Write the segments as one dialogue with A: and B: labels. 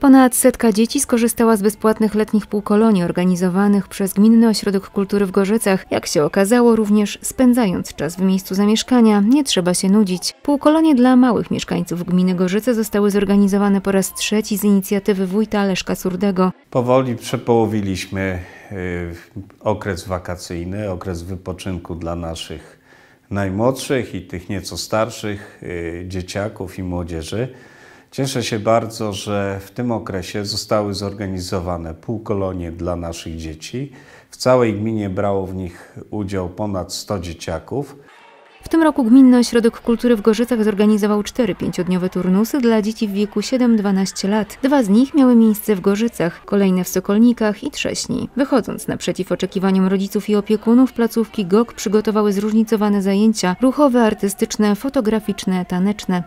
A: Ponad 100 dzieci skorzystała z bezpłatnych letnich półkolonii organizowanych przez Gminny Ośrodek Kultury w Gorzycach. Jak się okazało, również spędzając czas w miejscu zamieszkania, nie trzeba się nudzić. Półkolonie dla małych mieszkańców gminy Gorzyce zostały zorganizowane po raz trzeci z inicjatywy wójta Leszka Surdego.
B: Powoli przepołowiliśmy okres wakacyjny, okres wypoczynku dla naszych najmłodszych i tych nieco starszych dzieciaków i młodzieży. Cieszę się bardzo, że w tym okresie zostały zorganizowane półkolonie dla naszych dzieci. W całej gminie brało w nich udział ponad 100 dzieciaków.
A: W tym roku Gminny Ośrodek Kultury w Gorzycach zorganizował 4 pięciodniowe turnusy dla dzieci w wieku 7-12 lat. 2 z nich miały miejsce w Gorzycach, kolejne w Sokolnikach i Trześni. Wychodząc naprzeciw oczekiwaniom rodziców i opiekunów, placówki GOG przygotowały zróżnicowane zajęcia ruchowe, artystyczne, fotograficzne, taneczne.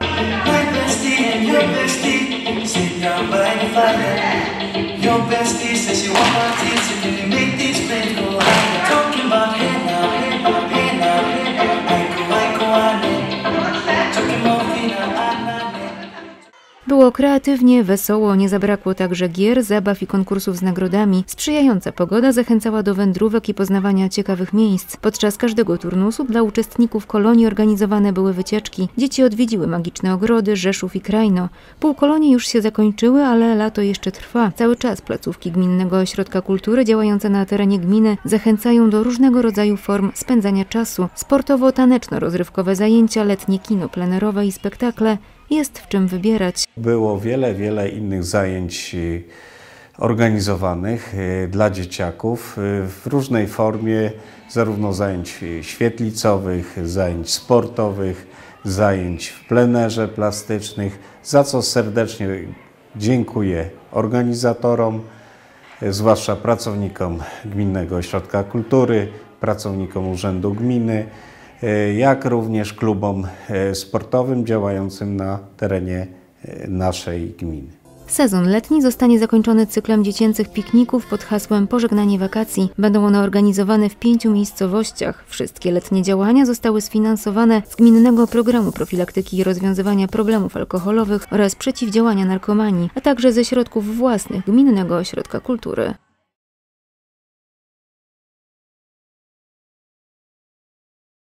A: Było kreatywnie, wesoło, nie zabrakło także gier, zabaw i konkursów z nagrodami. Sprzyjająca pogoda zachęcała do wędrówek i poznawania ciekawych miejsc. Podczas każdego turnusu dla uczestników kolonii organizowane były wycieczki. Dzieci odwiedziły magiczne ogrody, Rzeszów i Krajno. Półkolonie już się zakończyły, ale lato jeszcze trwa. Cały czas placówki Gminnego Ośrodka Kultury działające na terenie gminy zachęcają do różnego rodzaju form spędzania czasu. Sportowo-taneczno-rozrywkowe zajęcia, letnie kino plenerowe i spektakle. Jest w czym wybierać.
B: Było wiele innych zajęć organizowanych dla dzieciaków w różnej formie, zarówno zajęć świetlicowych, zajęć sportowych, zajęć w plenerze plastycznych, za co serdecznie dziękuję organizatorom, zwłaszcza pracownikom Gminnego Ośrodka Kultury, pracownikom Urzędu Gminy, jak również klubom sportowym działającym na terenie naszej gminy.
A: Sezon letni zostanie zakończony cyklem dziecięcych pikników pod hasłem Pożegnanie wakacji. Będą one organizowane w 5 miejscowościach. Wszystkie letnie działania zostały sfinansowane z Gminnego Programu Profilaktyki i Rozwiązywania Problemów Alkoholowych oraz Przeciwdziałania Narkomanii, a także ze środków własnych Gminnego Ośrodka Kultury.